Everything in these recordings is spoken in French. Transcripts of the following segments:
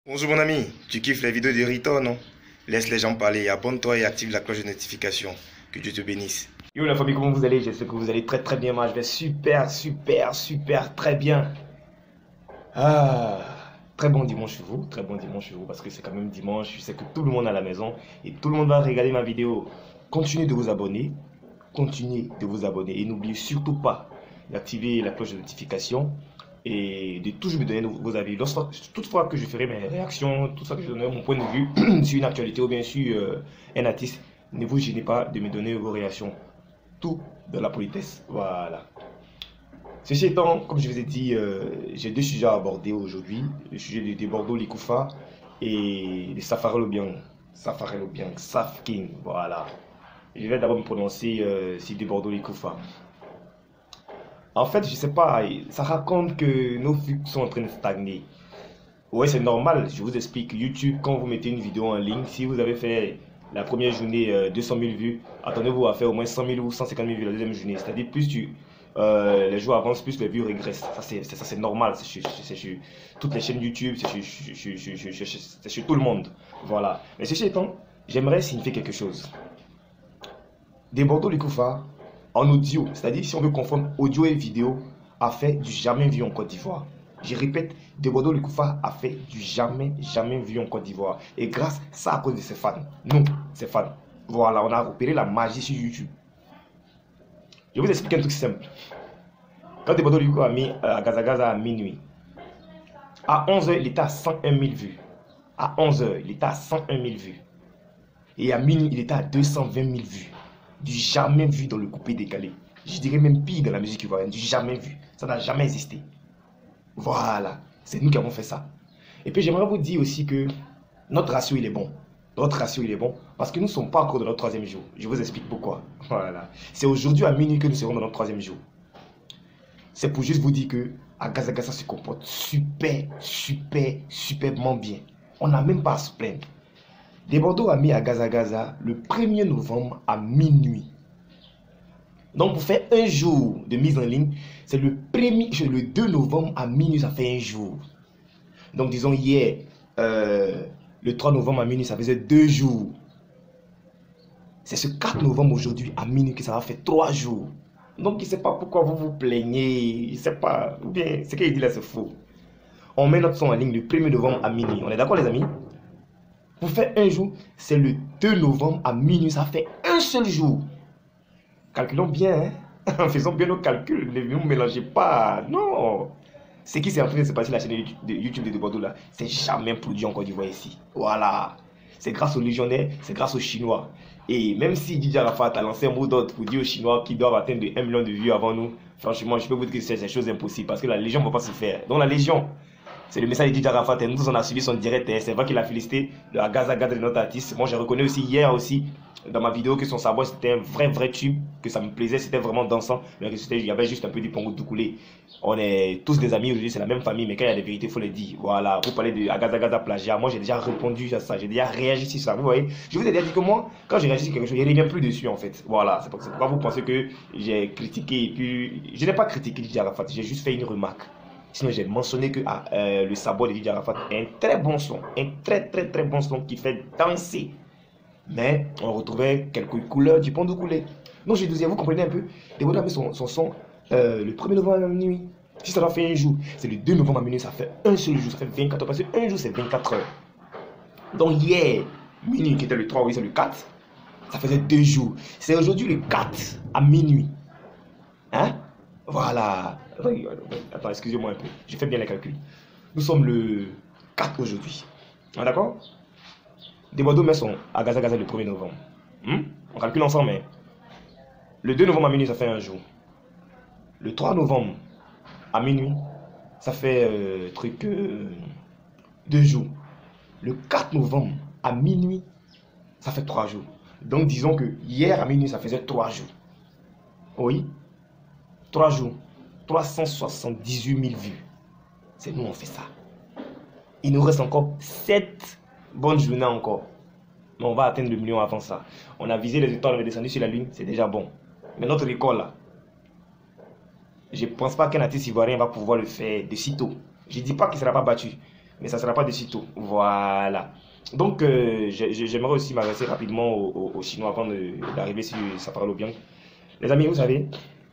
Bonjour mon ami, tu kiffes les vidéos de Rito, non? Laisse les gens parler, abonne-toi et active la cloche de notification. Que Dieu te bénisse. Yo la famille, comment vous allez? J'espère que vous allez très bien. Moi je vais super très bien. Ah, très bon dimanche sur vous, très bon dimanche sur vous parce que c'est quand même dimanche. Je sais que tout le monde est à la maison et tout le monde va regarder ma vidéo. Continuez de vous abonner, et n'oubliez surtout pas d'activer la cloche de notification et de toujours me donner vos avis. Toutefois que je ferai mes réactions, tout ça que je donnerai mon point de vue sur une actualité ou bien sur un artiste, ne vous gênez pas de me donner vos réactions. Tout dans la politesse. Voilà. Ceci étant, comme je vous ai dit, j'ai deux sujets à aborder aujourd'hui. Le sujet de Bordeaux Likoufa et de Safari Obiang. Safari Obiang, Saf King. Voilà. Je vais d'abord me prononcer sur de Bordeaux Likoufa. En fait, je sais pas, ça raconte que nos vues sont en train de stagner. Ouais, c'est normal. Je vous explique. YouTube, quand vous mettez une vidéo en ligne, si vous avez fait la première journée 200 000 vues, attendez-vous à faire au moins 100 000 ou 150 000 vues la deuxième journée. C'est-à-dire, les jours avancent, plus les vues régressent. Ça, c'est normal. C'est sur toutes les chaînes YouTube, c'est sur tout le monde. Voilà. Mais ceci étant, j'aimerais signifier quelque chose. Des Bordeaux Likoufa, en audio, c'est-à-dire si on veut confondre audio et vidéo, a fait du jamais vu en Côte d'Ivoire. Je répète, Debodo Likoufa a fait du jamais vu en Côte d'Ivoire. Et grâce, ça à cause de ses fans. Nous, ses fans. Voilà, on a repéré la magie sur YouTube. Je vous explique un truc simple. Quand Debodo Likoufa a mis à Gaza à minuit, à 11h, il était à 101 000 vues. À 11h, il était à 101 000 vues. Et à minuit, il était à 220 000 vues. Du jamais vu dans le coupé décalé. Je dirais même pire dans la musique ivoirienne. Du jamais vu. Ça n'a jamais existé. Voilà, c'est nous qui avons fait ça. Et puis j'aimerais vous dire aussi que notre ratio il est bon. Notre ratio il est bon parce que nous ne sommes pas encore dans notre troisième jour. Je vous explique pourquoi. Voilà. C'est aujourd'hui à minuit que nous serons dans notre troisième jour. C'est pour juste vous dire que Agaza se comporte superbement bien. On n'a même pas à se plaindre. Des Bordeaux a mis à Gaza le 1er novembre à minuit. Donc pour faire un jour de mise en ligne, c'est le 2 novembre à minuit, ça fait un jour. Donc disons hier, le 3 novembre à minuit, ça faisait 2 jours. C'est ce 4 novembre aujourd'hui à minuit que ça va faire 3 jours. Donc il ne sait pas pourquoi vous vous plaignez, il ne sait pas, ou bien ce qu'il dit là c'est faux. On met notre son en ligne le 1er novembre à minuit, on est d'accord les amis? Pour faire un jour, c'est le 2 novembre à minuit, ça fait un seul jour. Calculons bien, hein? Faisons bien nos calculs, ne vous mélangez pas, non. Ce qui s'est en train de se passer sur la chaîne de YouTube de Bordeaux là, c'est jamais produit en Côte d'Ivoire ici. Voilà. C'est grâce aux Légionnaires, c'est grâce aux Chinois. Et même si Didier Arafat a lancé un mot d'ordre pour dire aux Chinois qu'ils doivent atteindre 1 million de vues avant nous, franchement, je peux vous dire que c'est des choses impossibles parce que la Légion ne va pas se faire. Donc la Légion, c'est le message de Didier Arafat. Et nous, on a suivi son direct. C'est vrai qu'il a félicité le Gaza de notre artiste. Moi, j'ai reconnu aussi hier aussi dans ma vidéo que son savoir c'était un vrai tube, que ça me plaisait, c'était vraiment dansant, mais il y avait juste un peu du pongo de coulé. On est tous des amis aujourd'hui, c'est la même famille, mais quand il y a des vérités, il faut les dire. Voilà, vous parlez de Gaza plagiat, moi j'ai déjà répondu à ça, j'ai déjà réagi sur ça, vous voyez. Je vous ai déjà dit que moi, quand j'ai réagi sur quelque chose, je ne reviens plus dessus en fait. Voilà, c'est pourquoi vous pensez que j'ai critiqué, et puis je n'ai pas critiqué Didier Arafat, j'ai juste fait une remarque. Sinon, j'ai mentionné que le sabot de Didier Arafat est un très bon son, un très bon son qui fait danser. Mais on retrouvait quelques couleurs du pont de coulé. Donc je disais, vous comprenez un peu, Debodo a mis son son le 1er novembre à minuit. Si ça doit faire un jour, c'est le 2 novembre à minuit, ça fait un seul jour, ça fait 24 heures. Parce qu'un jour, c'est 24 heures. Donc hier, minuit, qui était le 3, oui, c'est le 4, ça faisait 2 jours. C'est aujourd'hui le 4 à minuit. Hein? Voilà. Attends, excusez-moi un peu. Je fais bien les calculs. Nous sommes le 4 aujourd'hui. Ah, d'accord? Debodo met son à Gaza le 1er novembre. On calcule ensemble, mais le 2 novembre à minuit, ça fait un jour. Le 3 novembre à minuit, ça fait 2 jours. Le 4 novembre à minuit, ça fait 3 jours. Donc disons que hier à minuit, ça faisait 3 jours. Oui, 3 jours. 378 000 vues. C'est nous, on fait ça. Il nous reste encore 7 bonnes journées encore. Mais on va atteindre le million avant ça. On a visé les étoiles, on est descendu sur la lune, c'est déjà bon. Mais notre record là, je ne pense pas qu'un artiste ivoirien va pouvoir le faire de sitôt. Je ne dis pas qu'il ne sera pas battu. mais ça ne sera pas de sitôt. Voilà. Donc, j'aimerais aussi m'adresser rapidement aux Chinois avant d'arriver sur Safari Le Bianc. Les amis, vous savez,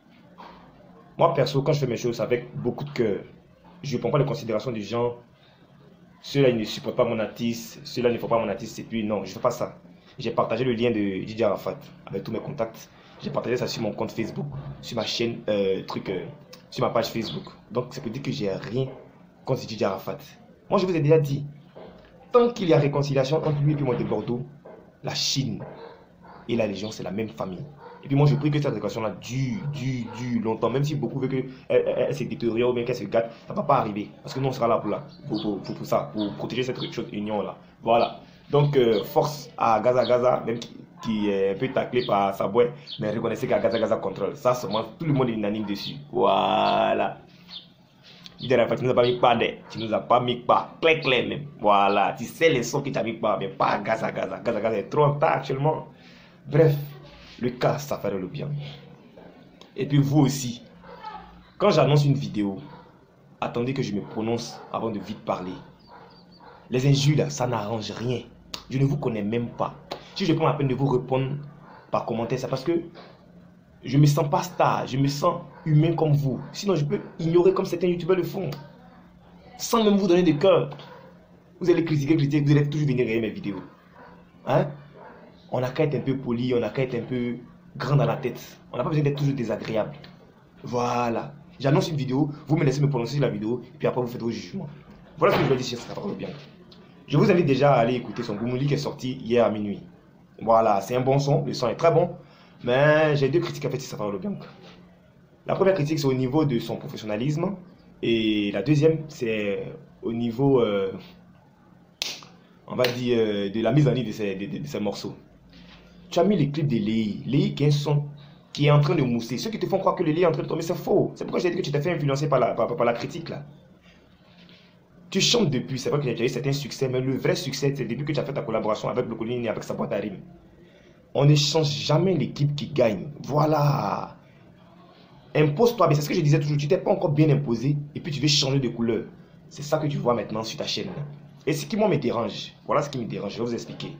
moi perso, quand je fais mes choses avec beaucoup de cœur, je ne prends pas les considérations des gens. Ceux-là, ils ne supportent pas mon artiste, ceux-là ne font pas mon artiste, et puis non, je ne fais pas ça. J'ai partagé le lien de Didier Arafat avec tous mes contacts. J'ai partagé ça sur mon compte Facebook, sur ma chaîne, sur ma page Facebook. Donc, c'est pour dire que j'ai rien contre Didier Arafat. Moi, je vous ai déjà dit, tant qu'il y a réconciliation entre lui et puis moi de Bordeaux, la Chine et la Légion, c'est la même famille. Et puis moi, je prie que cette réconciliation-là dure longtemps. Même si beaucoup veulent qu'elle se détériore ou bien qu'elle se gâte, ça ne va pas arriver. Parce que nous, on sera là pour ça, pour protéger cette union-là. Voilà. Donc, force à Gaza, même qui est un peu taclé par sa boîte, mais reconnaissez qu'à Gaza contrôle. Ça, seulement, tout le monde est unanime dessus. Voilà. Tu nous as pas mis pas tu nous as pas mis pas, clair même. Voilà, tu sais les sons que tu as mis pas, mais pas Gaza est trop en retard actuellement. Bref, le cas, ça fait le bien. Et puis vous aussi, quand j'annonce une vidéo, attendez que je me prononce avant de vite parler. Les injures là, ça n'arrange rien. Je ne vous connais même pas. Si je prends la peine de vous répondre par commentaire, c'est parce que je ne me sens pas star, je me sens humain comme vous. Sinon, je peux ignorer comme certains youtubeurs le font. Sans même vous donner de cœur. Vous allez critiquer, vous allez toujours venir regarder mes vidéos. Hein? On n'a qu'à être un peu poli, on n'a qu'à être un peu grand dans la tête. On n'a pas besoin d'être toujours désagréable. Voilà. J'annonce une vidéo, vous me laissez me prononcer sur la vidéo, et puis après vous faites vos jugements. Voilà ce que je vais dire sur Safari Le Bianc. Je vous invite déjà à aller écouter son Goumouli qui est sorti hier à minuit. Voilà, c'est un bon son, le son est très bon. Mais j'ai deux critiques à faire sur Safari Le Bianc. La première critique, c'est au niveau de son professionnalisme. Et la deuxième, c'est au niveau, on va dire, de la mise en ligne de ces morceaux. Tu as mis les clips de Léi. Léi qui est un son qui est en train de mousser. Ceux qui te font croire que le Léi est en train de tomber, c'est faux. C'est pourquoi j'ai dit que tu t'es fait influencer par la critique là. Tu chantes depuis, c'est vrai que tu as eu certains succès, mais le vrai succès, c'est depuis que tu as fait ta collaboration avec le Colline et avec sa boîte à rimes. On ne change jamais l'équipe qui gagne. Voilà. Impose-toi, mais c'est ce que je disais toujours, tu t'es pas encore bien imposé et puis tu veux changer de couleur. C'est ça que tu vois maintenant sur ta chaîne. Et ce qui moi me dérange, voilà ce qui me dérange, je vais vous expliquer.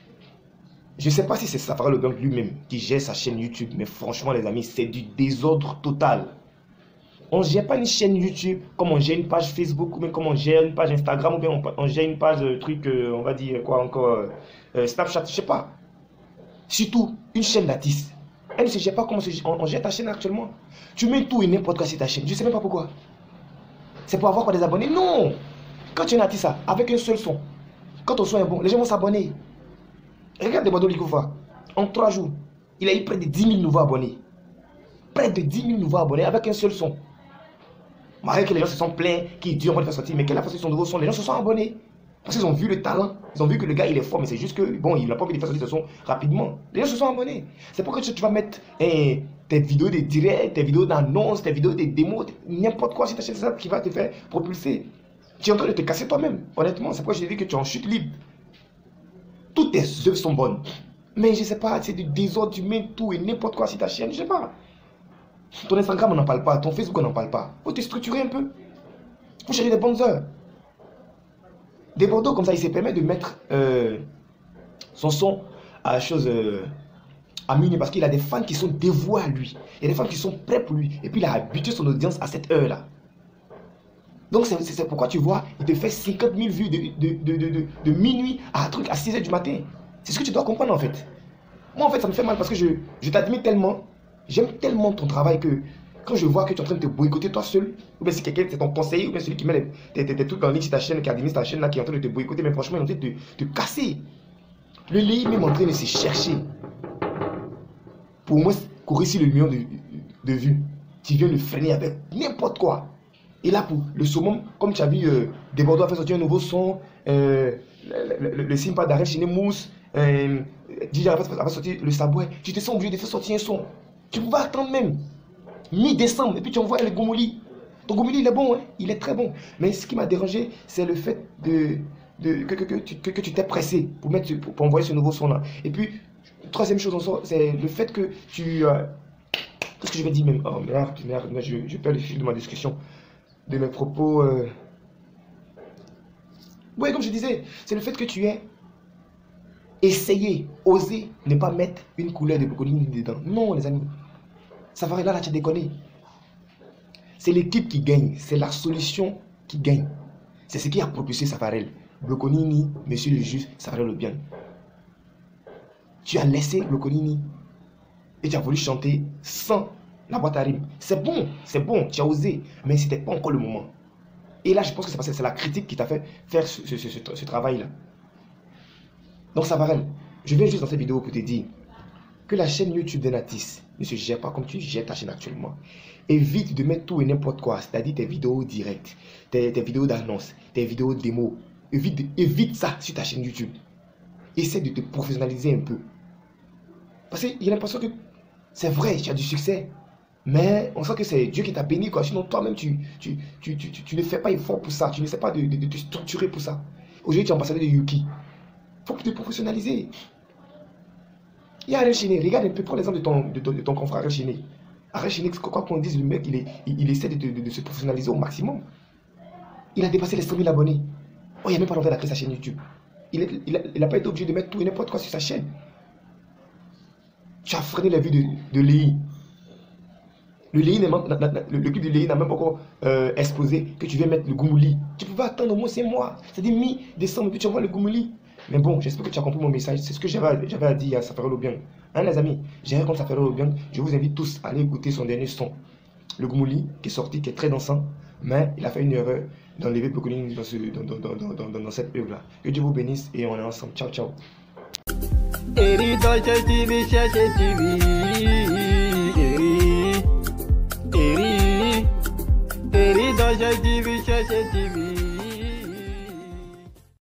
Je ne sais pas si c'est Safari Le Bianc lui-même qui gère sa chaîne YouTube, mais franchement les amis, c'est du désordre total. On ne gère pas une chaîne YouTube comme on gère une page Facebook, ou bien comme on gère une page Instagram, ou bien on gère une page on va dire quoi encore, Snapchat, je sais pas. Surtout une chaîne d'artistes. Elle ne se gère pas comme on gère ta chaîne actuellement. Tu mets tout et n'importe quoi sur ta chaîne. Je ne sais même pas pourquoi. C'est pour avoir quoi des abonnés? Non. Quand tu es un artiste, avec un seul son, quand ton son est bon, les gens vont s'abonner. Regarde Demado Likoufa. En 3 jours, il a eu près de 10 000 nouveaux abonnés. Près de 10 000 nouveaux abonnés avec un seul son. Malgré que les gens se sont plaints, qu'ils disent on va le faire sortir, mais qu'elle a fait son nouveau son, les gens se sont abonnés. Parce qu'ils ont vu le talent, ils ont vu que le gars il est fort, mais c'est juste que, bon, il n'a pas envie de faire sortir ce son rapidement. Les gens se sont abonnés. C'est pourquoi tu vas mettre tes vidéos de direct, tes vidéos d'annonce, tes vidéos de démos, n'importe quoi sur ta chaîne, c'est ça qui va te faire propulser. Tu es en train de te casser toi-même, honnêtement. C'est pourquoi je dis que tu es en chute libre. Toutes tes œuvres sont bonnes. Mais je sais pas, c'est du désordre, tu mets tout et n'importe quoi sur ta chaîne, je sais pas. Ton Instagram, on n'en parle pas, ton Facebook, on n'en parle pas. Faut te structurer un peu. Faut chercher des bonnes heures. Des Bordeaux comme ça, il se permet de mettre son son à la chose à minuit parce qu'il a des fans qui sont dévoués à lui. Il y a des fans qui sont prêts pour lui. Et puis il a habitué son audience à cette heure-là. Donc c'est pourquoi tu vois, il te fait 50 000 vues de minuit à un truc à 6 h du matin. C'est ce que tu dois comprendre en fait. Moi en fait ça me fait mal parce que je t'admire tellement, j'aime tellement ton travail que quand je vois que tu es en train de te boycotter toi seul, ou bien si quelqu'un c'est ton conseiller, ou bien celui qui met tes trucs en ligne sur ta chaîne, qui administre ta chaîne là, qui est en train de te boycotter, mais franchement il est en train de te casser. Le Léi même en train de se chercher. Pour moi, courir sur le million de vues, tu viens le freiner avec n'importe quoi. Et là, pour le summum, comme tu as vu, Desbordeaux a fait sortir un nouveau son, le Simpa d'Arrêt Chiné Mousse, DJ a fait sortir le Saboué. Tu te sens obligé de faire sortir un son. Tu pouvais attendre même mi-décembre, et puis tu envoies le Goumouli. Ton Goumouli, il est bon, hein? Il est très bon. Mais ce qui m'a dérangé, c'est le fait que tu t'es pressé pour envoyer ce nouveau son-là. Et puis, troisième chose, c'est le fait que tu... Qu'est-ce que je vais dire même? Oh merde, je perds le fil de ma discussion. De mes propos. Oui, comme je disais, c'est le fait que tu aies essayé, osé ne pas mettre une couleur de Broccoli dedans. Non, les amis. Safarel, là, tu as déconné. C'est l'équipe qui gagne. C'est la solution qui gagne. C'est ce qui a propulsé Safarel. Boccolini, monsieur le juge, Safarel le bien. Tu as laissé Boccolini et tu as voulu chanter sans la boîte à rimes. C'est bon, tu as osé, mais ce n'était pas encore le moment. Et là, je pense que c'est parce que c'est la critique qui t'a fait faire ce travail-là. Donc, Safarel, je viens juste dans cette vidéo pour te dire que la chaîne YouTube de Natis ne se gère pas comme tu gères ta chaîne actuellement. Évite de mettre tout et n'importe quoi, c'est-à-dire tes vidéos directes, tes vidéos d'annonce, tes vidéos démo. Évite ça sur ta chaîne YouTube. Essaie de te professionnaliser un peu. Parce qu'il y a l'impression que c'est vrai, tu as du succès, mais on sent que c'est Dieu qui t'a béni, quoi. Sinon, toi-même, tu ne fais pas effort pour ça, tu ne sais pas de te structurer pour ça. Aujourd'hui, tu es ambassadeur de Yuki. Il faut te professionnaliser. Il y a Arel Chiné, regarde un peu, prends l'exemple de ton confrère Arel Chiné. Arel Chiné, quoi qu'on dise, le mec, il essaie de se professionnaliser au maximum. Il a dépassé les 100 000 abonnés. Oh, il n'y a même pas longtemps qu'il a créé sa chaîne YouTube. Il n'a pas été obligé de mettre tout et n'importe quoi sur sa chaîne. Tu as freiné la vue de Léhi. Le clip de Léhi n'a même pas encore explosé que tu viens mettre le Goumouli. Tu pouvais attendre au moins 5 mois. C'est-à-dire mi-décembre, puis tu envoies le Goumouli. Mais bon, j'espère que tu as compris mon message. C'est ce que j'avais à dire à Safarel Obiang. Hein, les amis, j'ai rien contre Safarel Obiang. Je vous invite tous à aller écouter son dernier son. Le Goumouli, qui est sorti, qui est très dansant. Mais il a fait une erreur d'enlever Boccolini dans cette œuvre-là. Que Dieu vous bénisse et on est ensemble. Ciao, ciao. TV.